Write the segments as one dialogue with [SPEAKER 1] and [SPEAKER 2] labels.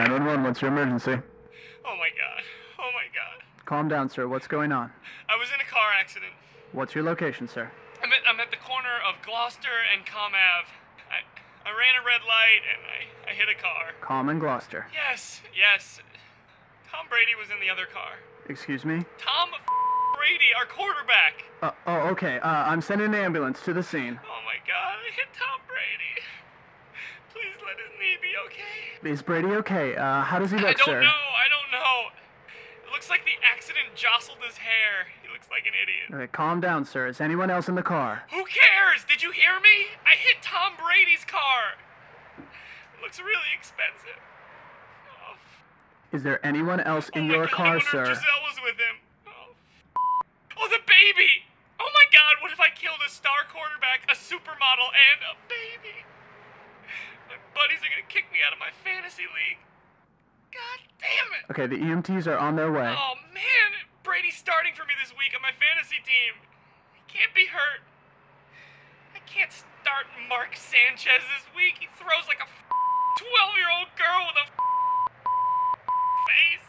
[SPEAKER 1] 911, what's your emergency?
[SPEAKER 2] Oh my god. Oh my god.
[SPEAKER 1] Calm down, sir. What's going on?
[SPEAKER 2] I was in a car accident.
[SPEAKER 1] What's your location, sir?
[SPEAKER 2] I'm at the corner of Gloucester and Com Ave. I ran a red light and I hit a car.
[SPEAKER 1] Com and Gloucester.
[SPEAKER 2] Yes. Tom Brady was in the other car.
[SPEAKER 1] Excuse me?
[SPEAKER 2] Tom Brady, our quarterback.
[SPEAKER 1] Okay. I'm sending an ambulance to the scene.
[SPEAKER 2] Oh my god, I hit Tom Brady. Please let his knee be okay.
[SPEAKER 1] Is Brady okay? How does he look, sir?
[SPEAKER 2] I don't know. It looks like the accident jostled his hair. He looks like an idiot.
[SPEAKER 1] Okay, calm down, sir. Is anyone else in the car?
[SPEAKER 2] Who cares? Did you hear me? I hit Tom Brady's car. It looks really expensive. Oh,
[SPEAKER 1] Is there anyone else in your car, sir?
[SPEAKER 2] I wonder if Giselle was with him. Oh, the baby! Oh my god, what if I killed a star quarterback, a supermodel, and a baby? My buddies are gonna kick me out of my fantasy league. God damn it!
[SPEAKER 1] Okay, the EMTs are on their way.
[SPEAKER 2] Oh man, Brady's starting for me this week on my fantasy team. He can't be hurt. I can't start Mark Sanchez this week. He throws like a 12-year-old girl with a face.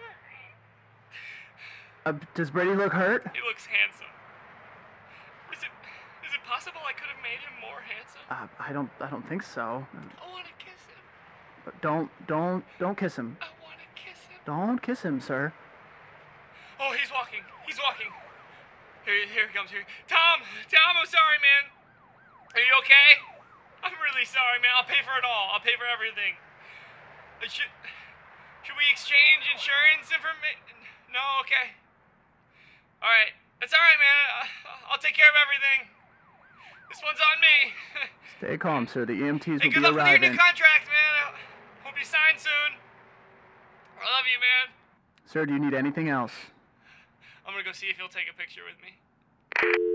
[SPEAKER 1] Does Brady look hurt?
[SPEAKER 2] He looks handsome. Is it possible I could have made him more handsome?
[SPEAKER 1] I don't think so.
[SPEAKER 2] I want to kiss him.
[SPEAKER 1] But don't kiss him.
[SPEAKER 2] I want to kiss him.
[SPEAKER 1] Don't kiss him, sir.
[SPEAKER 2] Oh, he's walking. Here he comes. Tom, I'm sorry, man. Are you okay? I'm really sorry, man. I'll pay for it all. I'll pay for everything. Should we exchange insurance information? No, okay. All right. That's all right, man. I'll take care of everything. This one's on me.
[SPEAKER 1] Stay calm, sir. The EMTs will be
[SPEAKER 2] good luck with your new
[SPEAKER 1] arriving.
[SPEAKER 2] contract, man. Hope you sign soon. I love you, man.
[SPEAKER 1] Sir, do you need anything else?
[SPEAKER 2] I'm gonna go see if he'll take a picture with me.